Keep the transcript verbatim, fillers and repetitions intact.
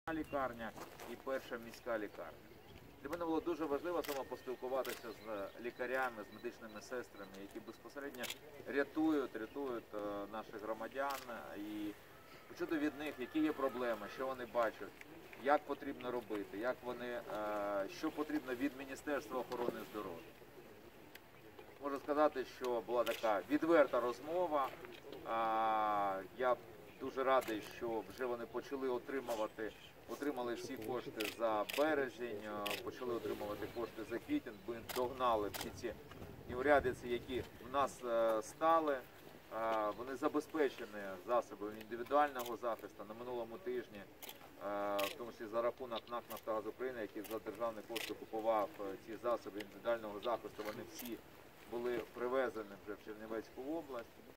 лікарня і перша міська лікарня. Для мене було дуже важливо саме поспілкуватися з лікарями, з медичними сестрами, які безпосередньо рятують, рятують наших громадян, і почути від них, які є проблеми, що вони бачать, як потрібно робити, як вони, що потрібно від Міністерства охорони здоров'я. Можу сказати, що була така відверта розмова. Я дуже радий, що вже вони почали отримувати, отримали всі кошти за березень, почали отримувати кошти за квітень, бо догнали всі ці неурядиці, які в нас стали. Вони забезпечені засобами індивідуального захисту на минулому тижні, в тому числі за рахунок НАК «Нафтогаз України», який за державні кошти купував ці засоби індивідуального захисту, вони всі були привезені вже в Чернівецьку область.